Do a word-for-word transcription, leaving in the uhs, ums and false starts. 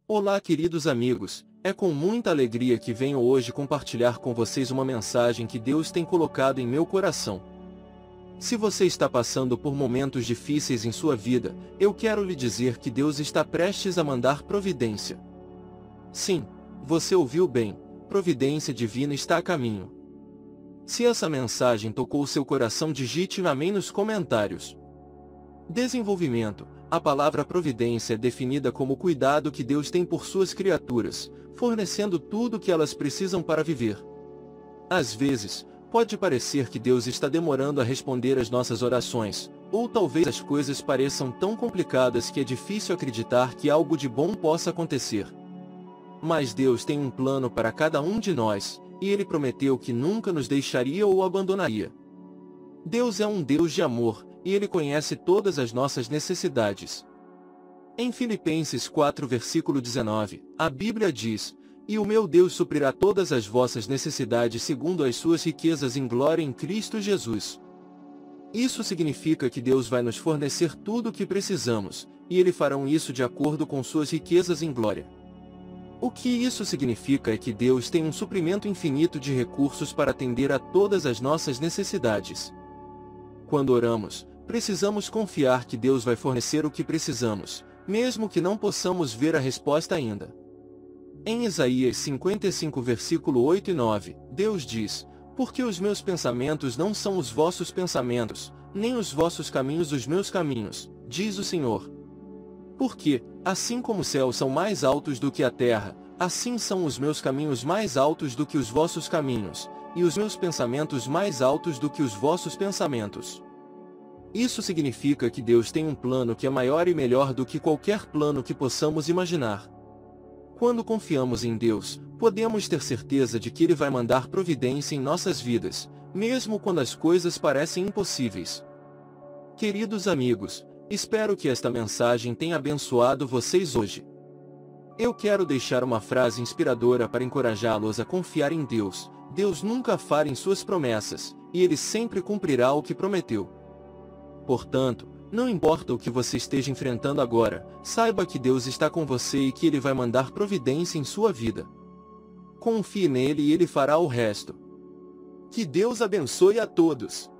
Olá, queridos amigos, é com muita alegria que venho hoje compartilhar com vocês uma mensagem que Deus tem colocado em meu coração. Se você está passando por momentos difíceis em sua vida, eu quero lhe dizer que Deus está prestes a mandar providência. Sim, você ouviu bem, providência divina está a caminho. Se essa mensagem tocou seu coração, digite um amém nos comentários. Desenvolvimento. A palavra providência é definida como o cuidado que Deus tem por suas criaturas, fornecendo tudo o que elas precisam para viver. Às vezes, pode parecer que Deus está demorando a responder às nossas orações, ou talvez as coisas pareçam tão complicadas que é difícil acreditar que algo de bom possa acontecer. Mas Deus tem um plano para cada um de nós, e Ele prometeu que nunca nos deixaria ou abandonaria. Deus é um Deus de amor, e Ele conhece todas as nossas necessidades. Em Filipenses quatro versículo dezenove, a Bíblia diz: "E o meu Deus suprirá todas as vossas necessidades segundo as suas riquezas em glória em Cristo Jesus." Isso significa que Deus vai nos fornecer tudo o que precisamos, e Ele fará isso de acordo com suas riquezas em glória. O que isso significa é que Deus tem um suprimento infinito de recursos para atender a todas as nossas necessidades. Quando oramos, precisamos confiar que Deus vai fornecer o que precisamos, mesmo que não possamos ver a resposta ainda. Em Isaías cinquenta e cinco versículo oito e nove, Deus diz: "Porque os meus pensamentos não são os vossos pensamentos, nem os vossos caminhos os meus caminhos, diz o Senhor. Porque, assim como os céus são mais altos do que a terra, assim são os meus caminhos mais altos do que os vossos caminhos, e os meus pensamentos mais altos do que os vossos pensamentos." Isso significa que Deus tem um plano que é maior e melhor do que qualquer plano que possamos imaginar. Quando confiamos em Deus, podemos ter certeza de que Ele vai mandar providência em nossas vidas, mesmo quando as coisas parecem impossíveis. Queridos amigos, espero que esta mensagem tenha abençoado vocês hoje. Eu quero deixar uma frase inspiradora para encorajá-los a confiar em Deus. Deus nunca falha em suas promessas, e Ele sempre cumprirá o que prometeu. Portanto, não importa o que você esteja enfrentando agora, saiba que Deus está com você e que Ele vai mandar providência em sua vida. Confie nele e Ele fará o resto. Que Deus abençoe a todos.